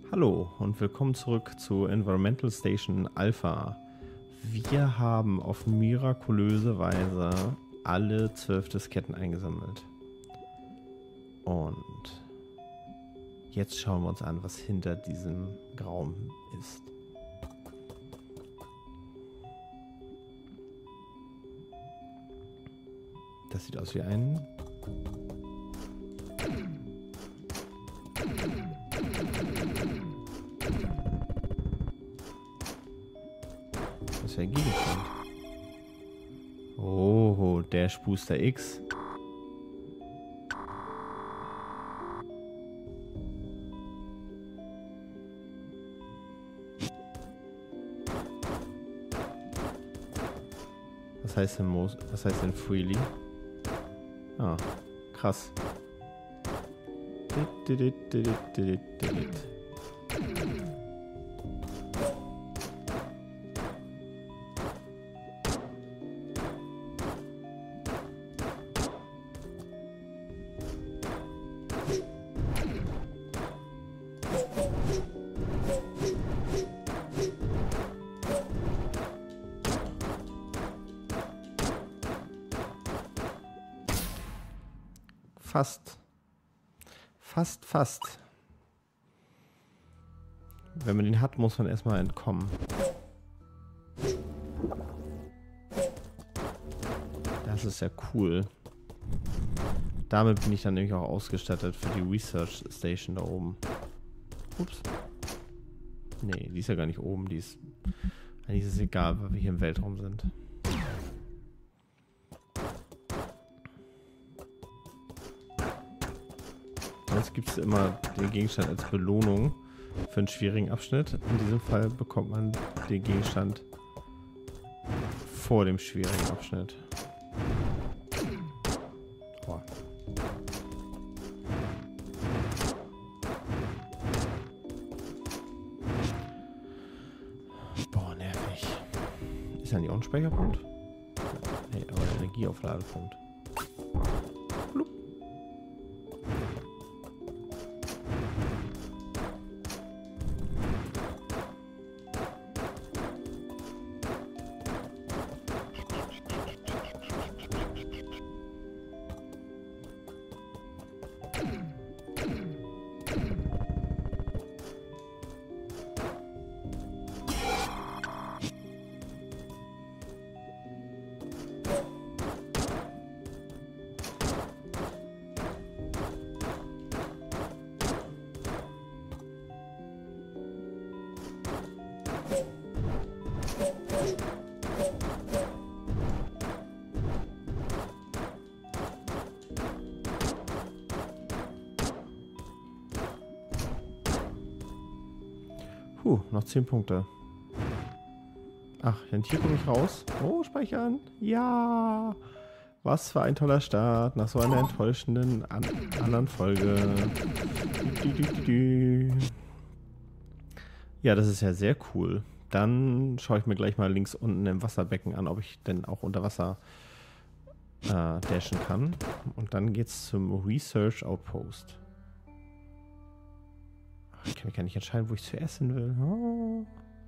Hallo und willkommen zurück zu Environmental Station Alpha. Wir haben auf mirakulöse Weise alle 12 Disketten eingesammelt. Und jetzt schauen wir uns an, was hinter diesem Raum ist. Das sieht aus wie ein... Was für ein Gegenstand? Oh, Dash Booster X. Was heißt denn freely? Ah, krass. Fast. Wenn man den hat, muss man erstmal entkommen. Das ist ja cool. Damit bin ich dann nämlich auch ausgestattet für die Research Station da oben. Ups. Nee, die ist ja gar nicht oben. Eigentlich ist es egal, weil wir hier im Weltraum sind. Jetzt gibt es immer den Gegenstand als Belohnung für einen schwierigen Abschnitt. In diesem Fall bekommt man den Gegenstand vor dem schwierigen Abschnitt. Boah. Boah, nervig. Ist da nicht auch ein Speicherpunkt? Nee, aber ein Energieaufladepunkt. Noch 10 Punkte. Ach, und hier komme ich raus. Oh, speichern. Ja. Was für ein toller Start nach so einer enttäuschenden anderen Folge. Ja, das ist ja sehr cool. Dann schaue ich mir gleich mal links unten im Wasserbecken an, ob ich denn auch unter Wasser dashen kann. Und dann geht's zum Research Outpost. Ich kann mich gar nicht entscheiden, wo ich zuerst hin will. Oh.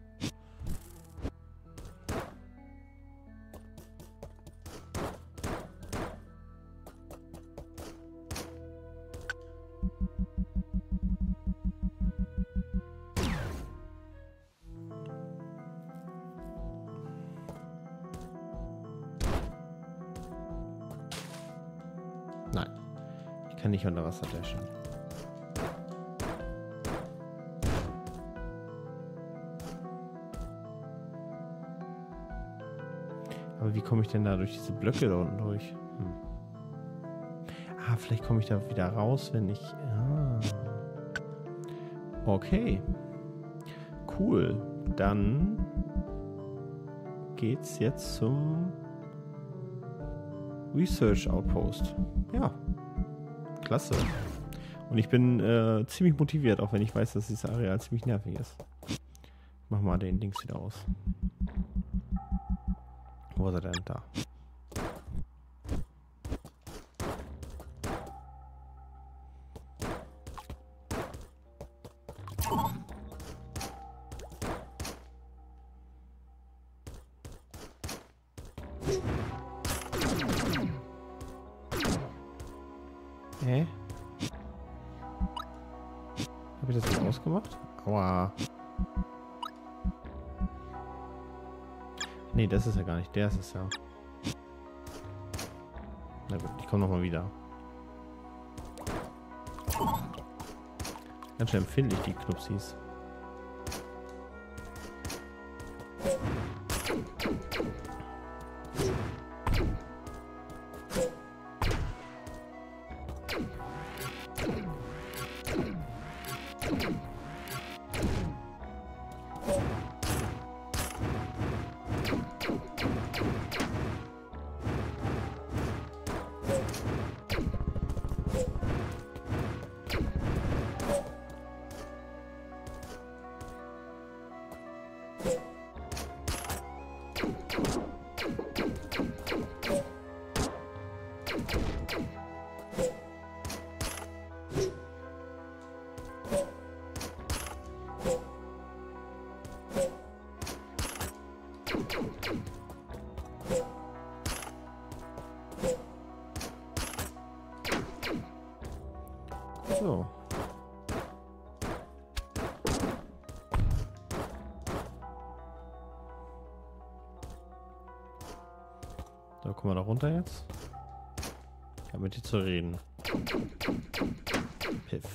Nein, ich kann nicht unter Wasser dashen. Aber wie komme ich denn da durch diese Blöcke da unten durch? Ah, vielleicht komme ich da wieder raus, wenn ich... Ah. Okay. Cool. Dann geht's jetzt zum Research Outpost. Ja. Klasse. Und ich bin ziemlich motiviert, auch wenn ich weiß, dass dieses Areal ziemlich nervig ist. Ich mach mal den Dings wieder aus. Wo ist er denn da? Hä? Habe ich das nicht ausgemacht? Aua. Nee, das ist ja gar nicht. Der ist es ja. Na gut, ich komme nochmal wieder. Ganz schön empfindlich, die Knupsis. So. So, kommen wir da runter jetzt. Ich habe mit dir zu reden. Piff.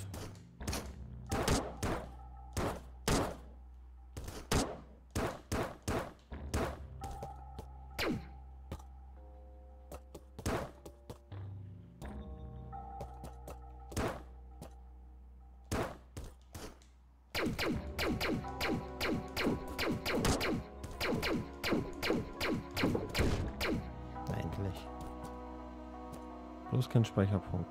Endlich. Bloß kein Speicherpunkt.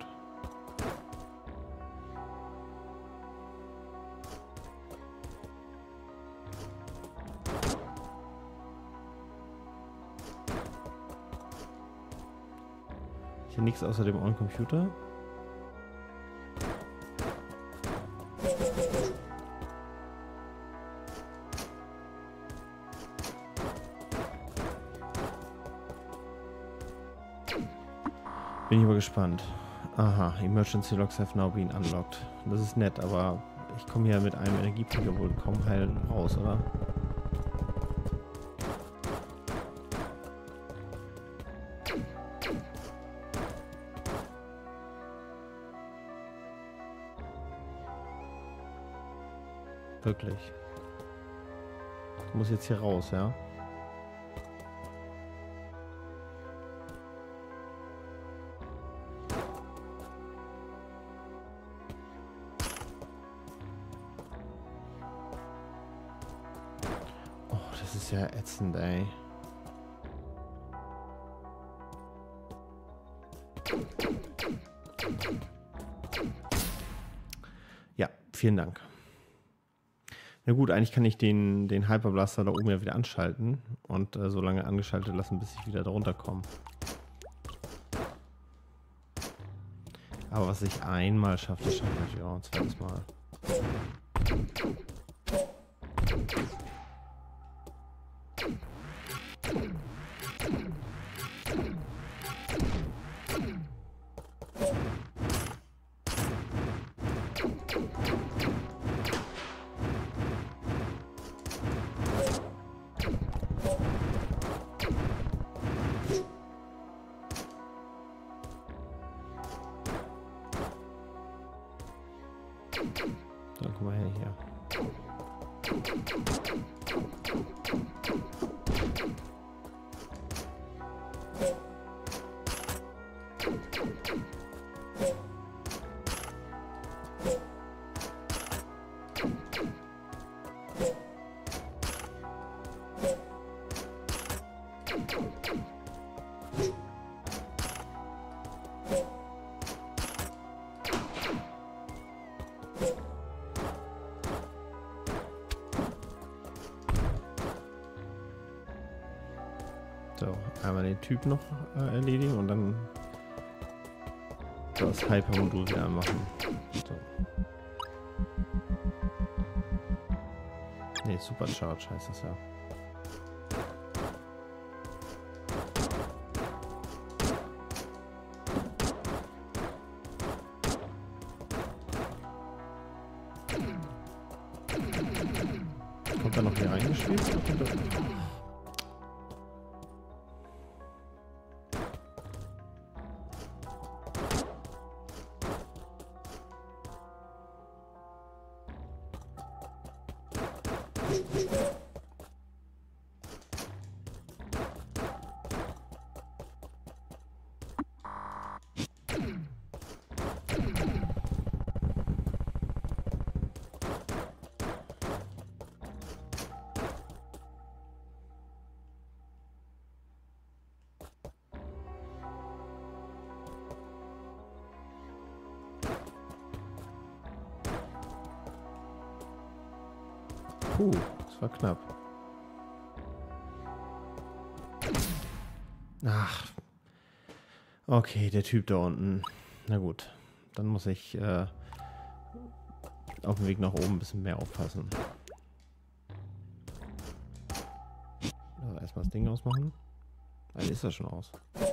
Hier nichts außer dem On-Computer. Bin ich aber gespannt. Aha, Emergency Logs have now been unlocked. Das ist nett, aber ich komme hier mit einem Energiepickel wohl kaum heil raus, oder? Wirklich. Ich muss jetzt hier raus, ja? Das ist ja ätzend, ey. Ja, vielen Dank. Na gut, eigentlich kann ich den Hyperblaster da oben ja wieder anschalten und so lange angeschaltet lassen, bis ich wieder darunter komme. Aber was ich einmal schaffe, das schaffe ich natürlich auch ein zweites Mal. Dann komm mal her hier. So, einmal den Typ noch erledigen und dann das Hypermodul wieder anmachen. So. Ne, Supercharge heißt das ja. da noch hier reingeschwebt? Das war knapp. Ach. Okay, der Typ da unten. Na gut. Dann muss ich auf dem Weg nach oben ein bisschen mehr aufpassen. Also erstmal das Ding ausmachen. Dann ist das schon aus.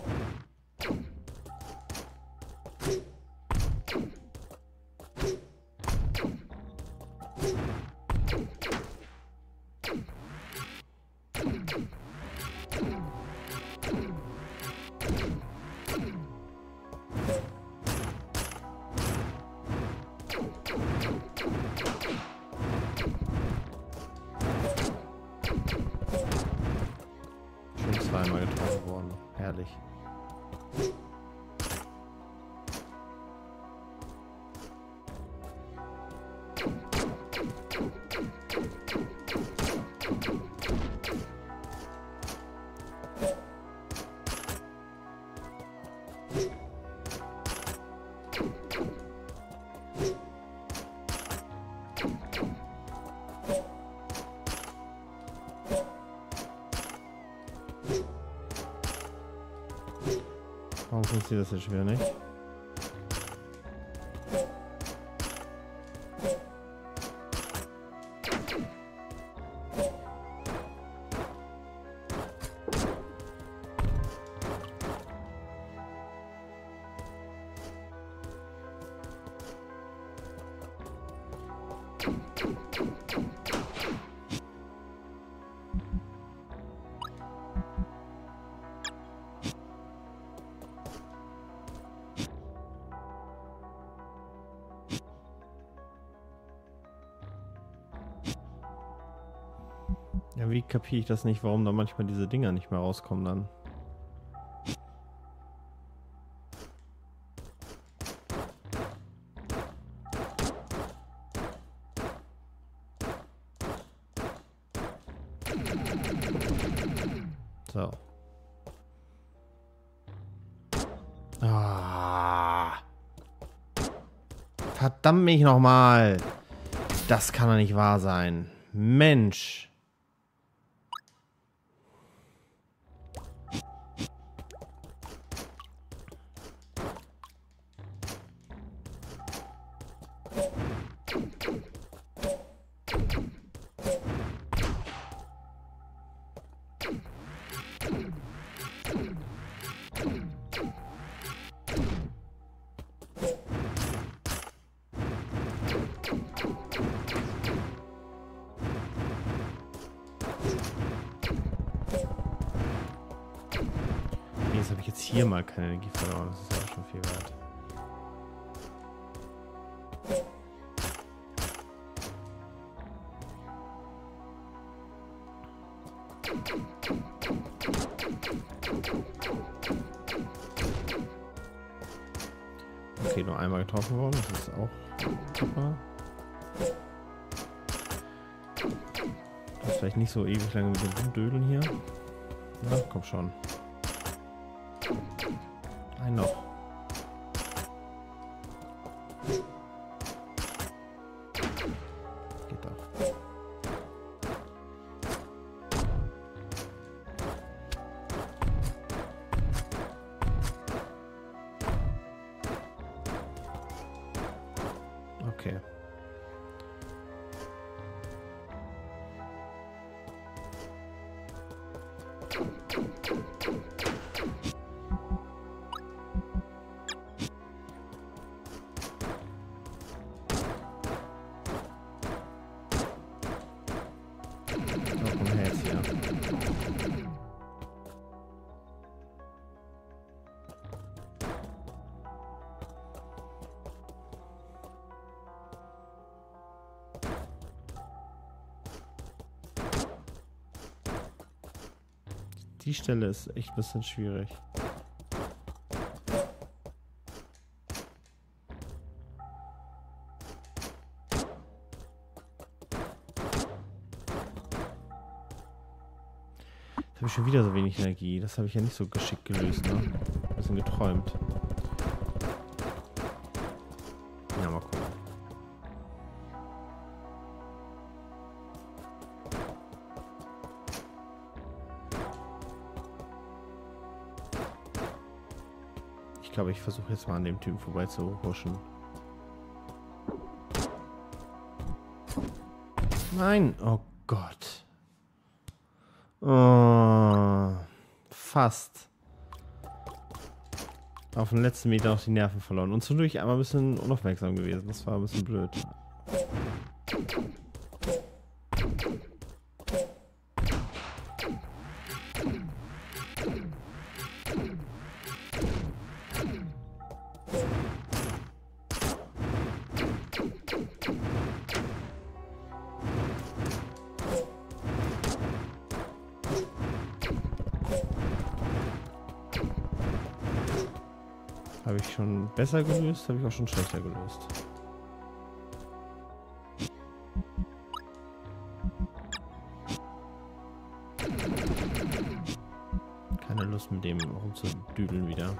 Zweimal getroffen worden. Herrlich. Warum funktioniert das jetzt schwer nicht? Ja, wie kapiere ich das nicht, warum da manchmal diese Dinger nicht mehr rauskommen dann? So. Ah. Verdammt mich nochmal. Das kann doch nicht wahr sein. Mensch. Jetzt habe ich jetzt hier mal keine Energie verloren. Das ist ja auch schon viel wert. Okay, nur einmal getroffen worden. Das ist auch super. Das ist vielleicht nicht so ewig lange mit dem Rumdödeln hier. Na, komm schon. Ein noch. Geht doch. Okay. Die Stelle ist echt ein bisschen schwierig. Jetzt habe ich schon wieder so wenig Energie. Das habe ich ja nicht so geschickt gelöst, ne? Ein bisschen geträumt. Ja, mal gucken. Ich glaube, ich versuche jetzt mal an dem Typen vorbei zu huschen. Nein! Oh Gott. Oh, fast. Auf den letzten Meter noch die Nerven verloren. Und zwischendurch einmal ein bisschen unaufmerksam gewesen. Das war ein bisschen blöd. Habe ich schon besser gelöst, habe ich auch schon schlechter gelöst. Keine Lust mit dem rumzudüdeln wieder.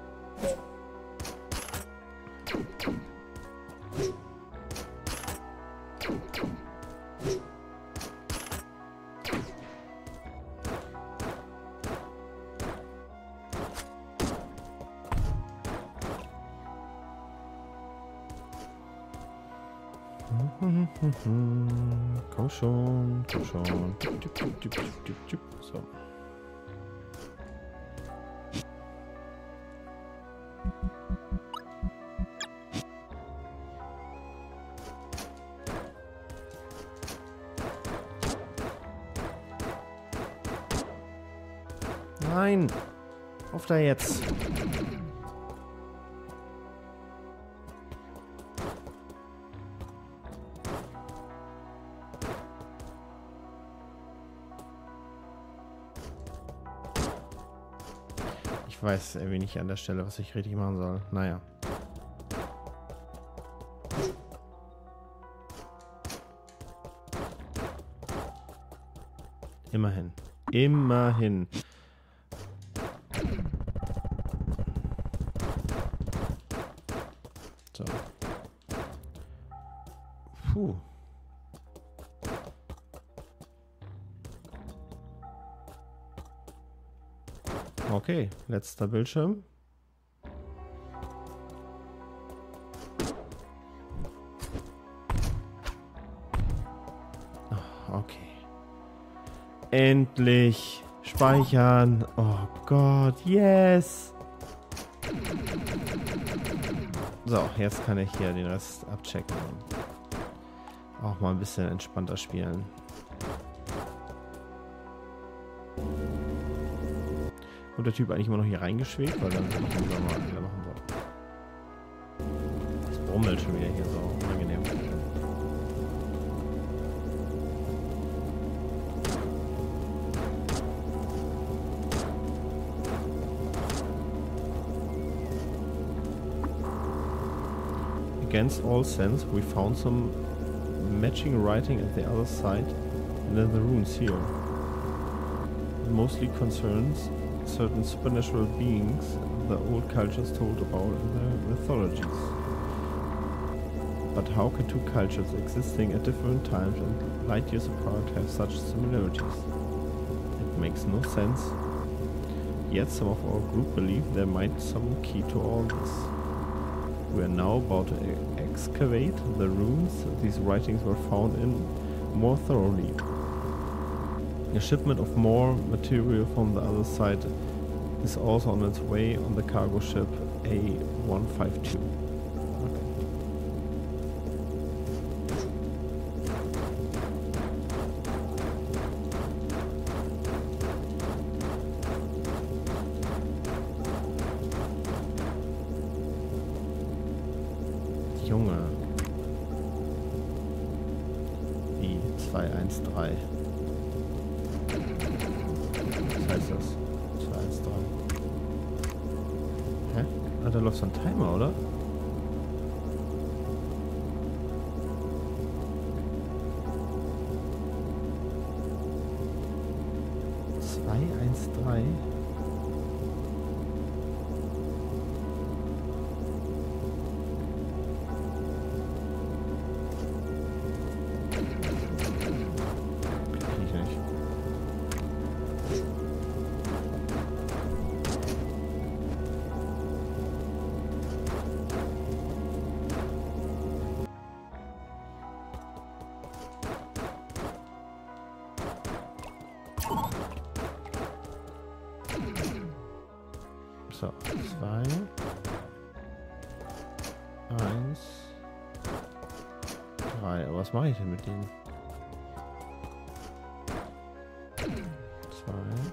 Komm schon, komm schon. So. Nein! Auf da jetzt! Ich weiß irgendwie nicht an der Stelle, was ich richtig machen soll. Naja. Immerhin. Immerhin. So. Puh. Okay, letzter Bildschirm. Okay. Endlich speichern. Oh Gott, yes. So, jetzt kann ich hier den Rest abchecken. Auch mal ein bisschen entspannter spielen. Und der Typ eigentlich immer noch hier reingeschwebt, weil dann noch mal alle machen soll. Das brummelt schon wieder hier so unangenehm. Against all sense, we found some matching writing at the other side and then the runes here. It mostly concerns certain supernatural beings the old cultures told about in their mythologies. But how can two cultures existing at different times and light years apart have such similarities? It makes no sense. Yet some of our group believe there might be some key to all this. We are now about to excavate the runes these writings were found in more thoroughly. A shipment of more material from the other side is also on its way on the cargo ship A152. Junge. Die 213. Das heißt, ist das? 2, 1, 3. Hä? Ah, da läuft so ein Timer, oder? Drei. Ich nicht. So, 2, 1, 3. Aber was mache ich denn mit denen? 2,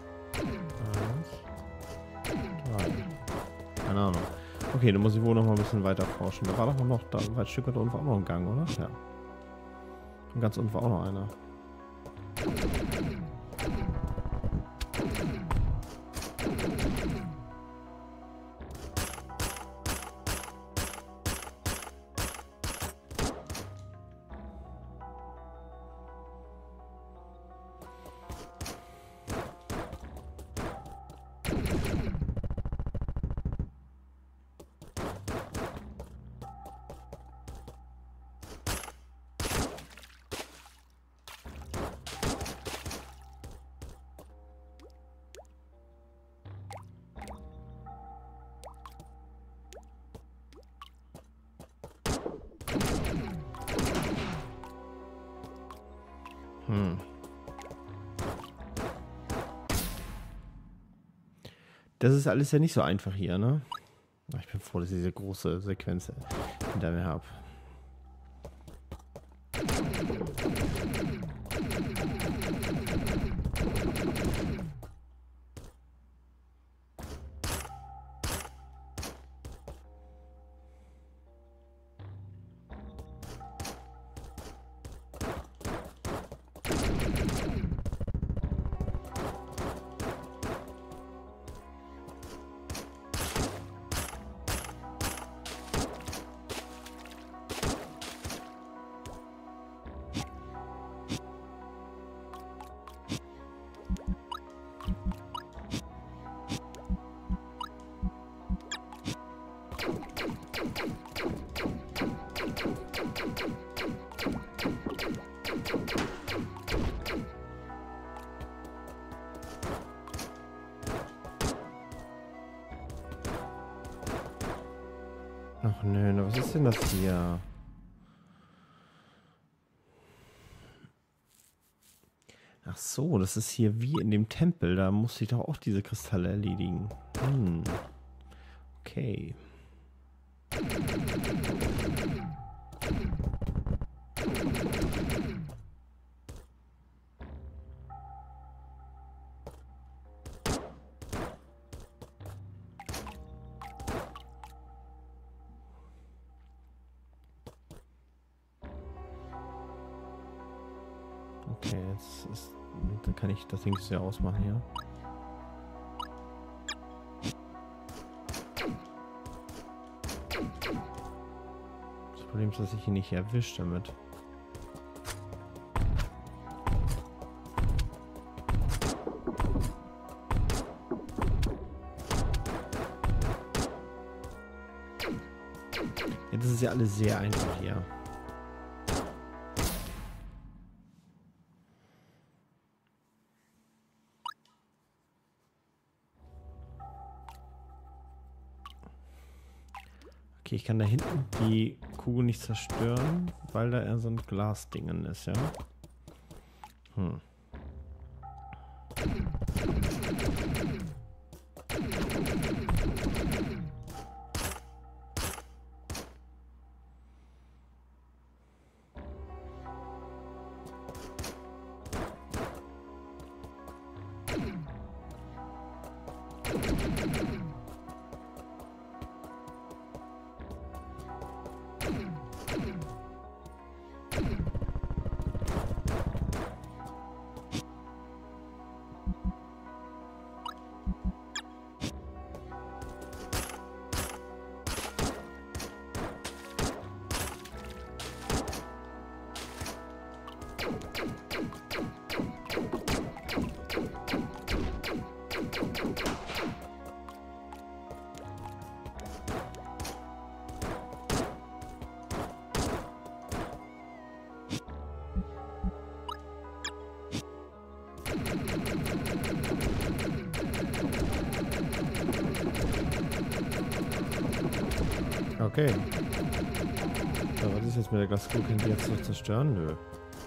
1, 3. Keine Ahnung. Okay, dann muss ich wohl noch mal ein bisschen weiter forschen. Da war doch noch, da war ein Stück weit unten war auch noch ein Gang, oder? Ja. Und ganz unten war auch noch einer. Das ist alles ja nicht so einfach hier, ne? Ich bin froh, dass ich diese große Sequenz hinter mir habe. Ach nö, was ist denn das hier? Ach so, das ist hier wie in dem Tempel. Da musste ich doch auch diese Kristalle erledigen. Okay. Okay, jetzt ist, dann kann ich das Ding ja ausmachen hier. Das Problem ist, dass ich ihn nicht erwische damit. Ja, das ist ja alles sehr einfach hier. Okay, ich kann da hinten die Kugel nicht zerstören, weil da eher so ein Glasdingen ist, ja? Okay. So, was ist jetzt mit der Glaskugel? Können die jetzt noch zerstören? Nö.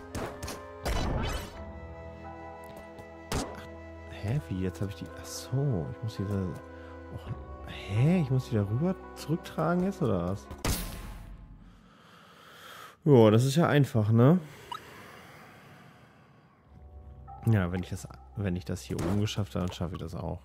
Hä? Wie? Jetzt habe ich die... Achso, ich muss diese... Oh, hä? Ich muss die da rüber zurücktragen jetzt, oder was? Jo, das ist ja einfach, ne? Ja, wenn ich das hier oben geschafft habe, dann schaffe ich das auch.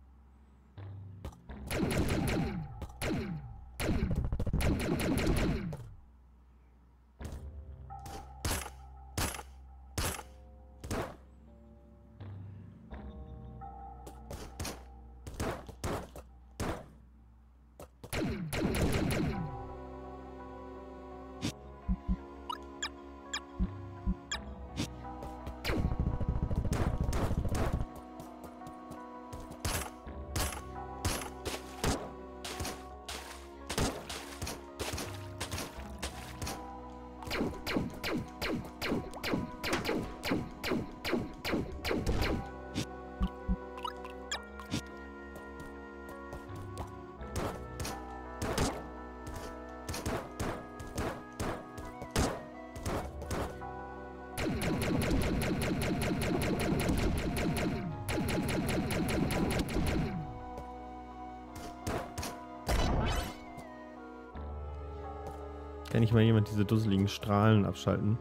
Kann nicht mal jemand diese dusseligen Strahlen abschalten?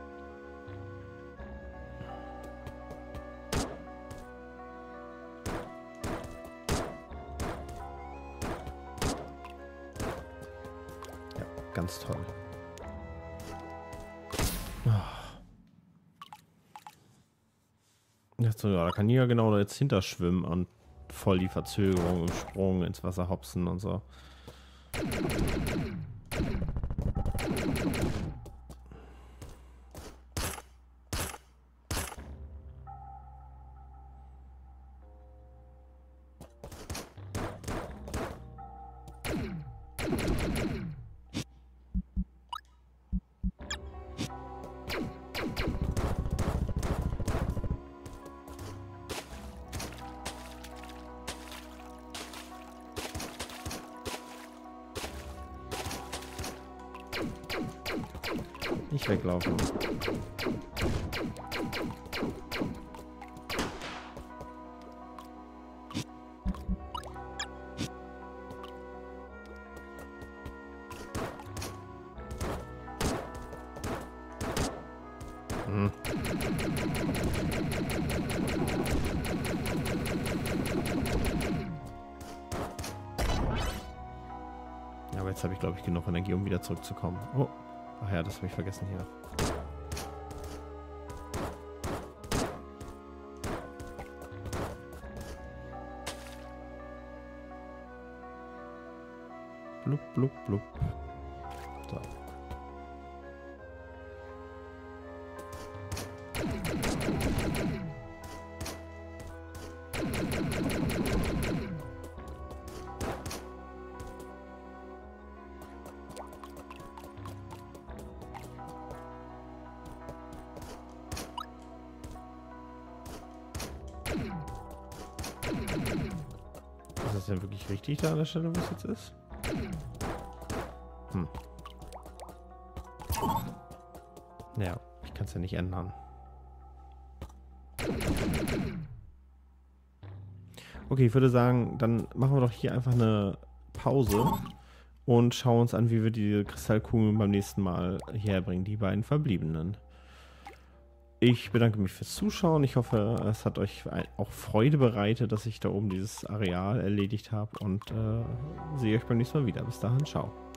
Ja, ganz toll. Jetzt, ja, da kann die ja genau jetzt hinterschwimmen und voll die Verzögerung im Sprung ins Wasser hopsen und so. Nicht weglaufen. Hm. Ja, aber jetzt habe ich, glaube ich, genug Energie, um wieder zurückzukommen. Oh. Ach ja, das habe ich vergessen hier. Blub, blub, blub. So. Ist das denn wirklich richtig da an der Stelle, wo es jetzt ist? Hm. Naja, ich kann es ja nicht ändern. Okay, ich würde sagen, dann machen wir doch hier einfach eine Pause und schauen uns an, wie wir die Kristallkugeln beim nächsten Mal herbringen, die beiden verbliebenen. Ich bedanke mich fürs Zuschauen. Ich hoffe, es hat euch auch Freude bereitet, dass ich da oben dieses Areal erledigt habe und sehe euch beim nächsten Mal wieder. Bis dahin, ciao.